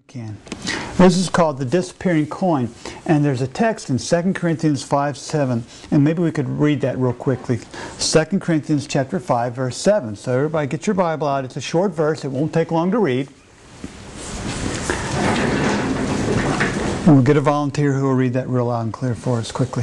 can. This is called the disappearing coin, and there's a text in 2 Corinthians 5:7, and maybe we could read that real quickly. 2 Corinthians chapter 5, verse 7. So everybody get your Bible out. It's a short verse. It won't take long to read. And we'll get a volunteer who will read that real loud and clear for us quickly.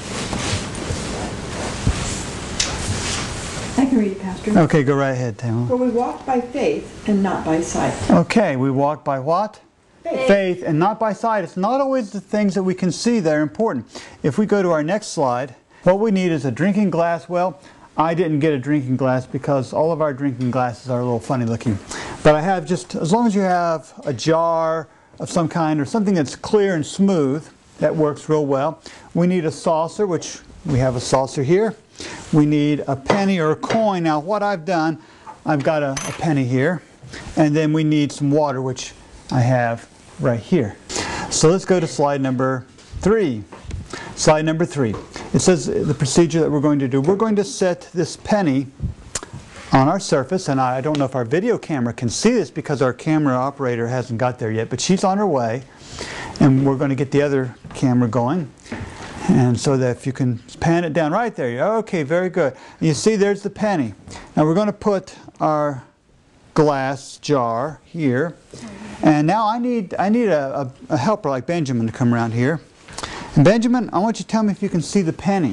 I can read it, Pastor. Okay, go right ahead, Tamara. For we walk by faith and not by sight. Okay, we walk by what? Faith and not by sight. It's not always the things that we can see that are important. If we go to our next slide, what we need is a drinking glass. Well, I didn't get a drinking glass because all of our drinking glasses are a little funny looking. But I have just, as long as you have a jar of some kind or something that's clear and smooth, that works real well. We need a saucer, which we have a saucer here. We need a penny or a coin. Now what I've done, I've got a penny here. And then we need some water, which I have right here. So let's go to slide number 3. Slide number 3. It says the procedure that we're going to do. We're going to set this penny on our surface, and I don't know if our video camera can see this because our camera operator hasn't got there yet, but she's on her way, and we're going to get the other camera going. And so that if you can pan it down right there, okay, very good. And you see there's the penny. Now we're going to put our glass jar here, and now I need a helper like Benjamin to come around here. And Benjamin, I want you to tell me if you can see the penny.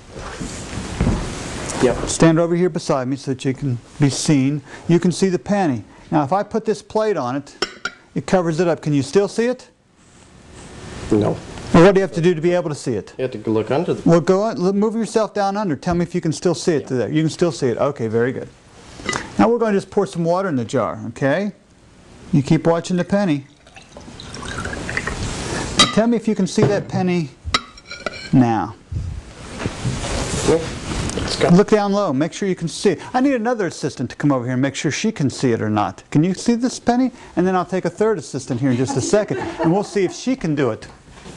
Yep. Stand over here beside me so that you can be seen. You can see the penny. Now if I put this plate on it, it covers it up. Can you still see it? No. Well, what do you have to do to be able to see it? You have to look under the... Well, go on, move yourself down under. Tell me if you can still see it there. You can still see it. Okay, very good. Now we're going to just pour some water in the jar, okay? You keep watching the penny. Now tell me if you can see that penny now. Look down low. Make sure you can see it. I need another assistant to come over here and make sure she can see it or not. Can you see this penny? And then I'll take a third assistant here in just a second, and we'll see if she can do it.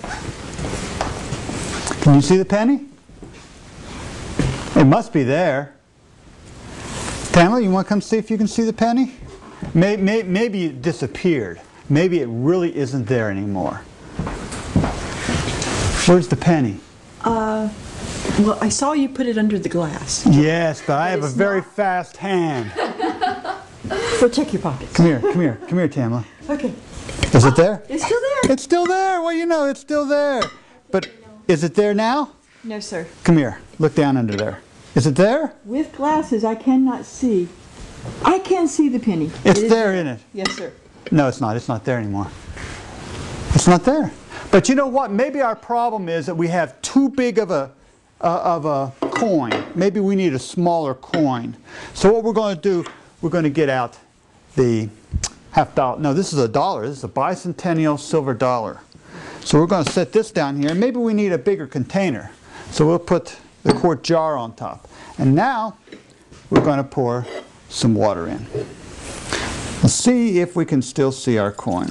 Can you see the penny? It must be there. Tamala, you want to come see if you can see the penny? Maybe it disappeared. Maybe it really isn't there anymore. Where's the penny? Well, I saw you put it under the glass. Yes, but I have a very fast hand. Go check your pockets. Come here, Tamala. Okay. Is it there? It's still there. It's still there. Well, you know, it's still there. But is it there now? No, sir. Come here. Look down under there. Is it there? With glasses, I cannot see. I can see the penny. It's there, isn't it? Yes, sir. No, it's not. It's not there anymore. It's not there. But you know what? Maybe our problem is that we have too big of a coin. Maybe we need a smaller coin. So what we're going to do, we're going to get out the $50. No, this is $1. This is a bicentennial silver dollar. So we're going to set this down here. Maybe we need a bigger container. So we'll put the quart jar on top. And now we're going to pour some water in. Let's see if we can still see our coin.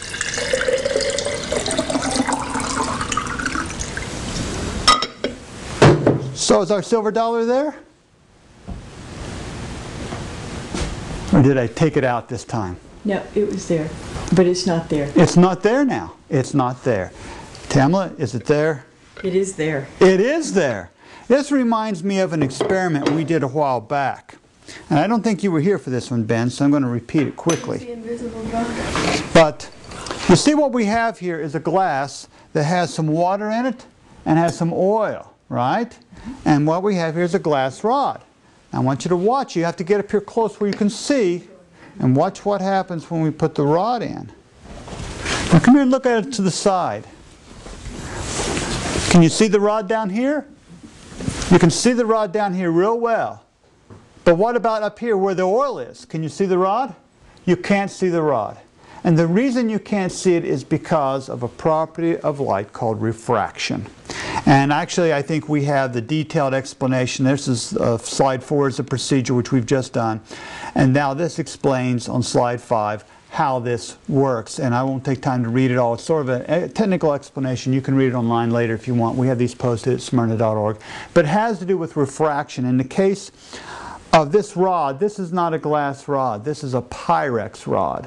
So is our silver dollar there? Or did I take it out this time? No, it was there, but it's not there. It's not there now. It's not there. Tamala, is it there? It is there. It is there. This reminds me of an experiment we did a while back. And I don't think you were here for this one, Ben, so I'm going to repeat it quickly. The invisible drug. But you see what we have here is a glass that has some water in it and has some oil, right? And what we have here is a glass rod. I want you to watch. You have to get up here close where you can see and watch what happens when we put the rod in. Now come here and look at it to the side. Can you see the rod down here? You can see the rod down here real well. But what about up here where the oil is? Can you see the rod? You can't see the rod. And the reason you can't see it is because of a property of light called refraction. And actually I think we have the detailed explanation. This is slide 4 is the procedure which we've just done. And now this explains on slide 5 how this works. And I won't take time to read it all. It's sort of a technical explanation. You can read it online later if you want. We have these posted at smyrna.org. But it has to do with refraction. In the case of this rod, this is not a glass rod. This is a Pyrex rod.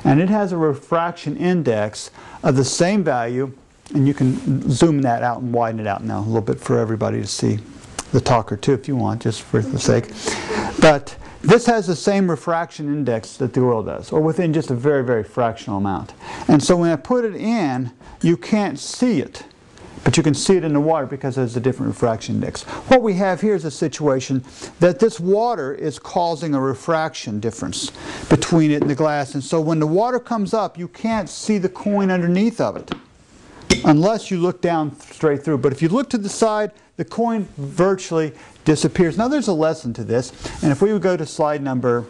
And it has a refraction index of the same value, and you can zoom that out and widen it out now a little bit for everybody to see, the talker too if you want, just for the sake. But this has the same refraction index that the oil does, or within just a very, very fractional amount. And so when I put it in, you can't see it. But you can see it in the water because there's a different refraction index. What we have here is a situation that this water is causing a refraction difference between it and the glass. And so when the water comes up, you can't see the coin underneath of it unless you look down straight through. But if you look to the side, the coin virtually disappears. Now there's a lesson to this. And if we would go to slide number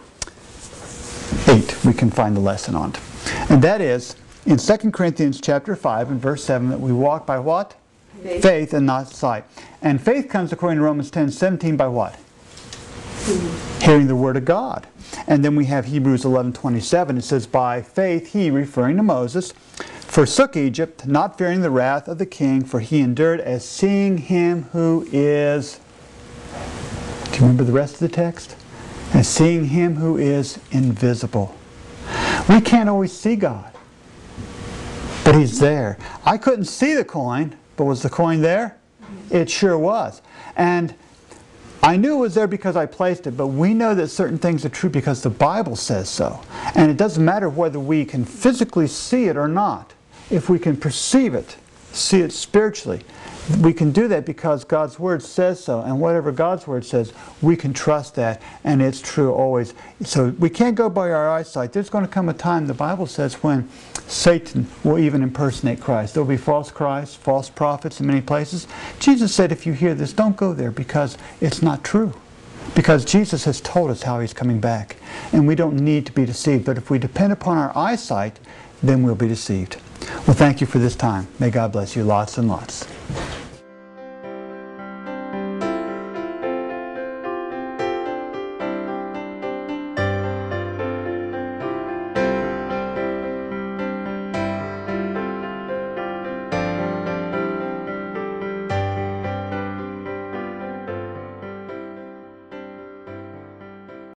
8, we can find the lesson on it. And that is in 2 Corinthians chapter 5 and verse 7 that we walk by what? Faith and not sight. And faith comes, according to Romans 10:17, by what? Hearing the word of God. And then we have Hebrews 11:27. It says, by faith he, referring to Moses, forsook Egypt, not fearing the wrath of the king, for he endured as seeing him who is... Do you remember the rest of the text? As seeing him who is invisible. We can't always see God, but he's there. I couldn't see the coin, but was the coin there? It sure was. And I knew it was there because I placed it, but we know that certain things are true because the Bible says so. And it doesn't matter whether we can physically see it or not. If we can perceive it, see it spiritually, we can do that because God's Word says so. And whatever God's Word says, we can trust that, and it's true always. So we can't go by our eyesight. There's going to come a time, the Bible says, when Satan will even impersonate Christ. There will be false Christs, false prophets in many places. Jesus said, if you hear this, don't go there because it's not true. Because Jesus has told us how he's coming back. And we don't need to be deceived. But if we depend upon our eyesight, then we'll be deceived. Well, thank you for this time. May God bless you lots and lots.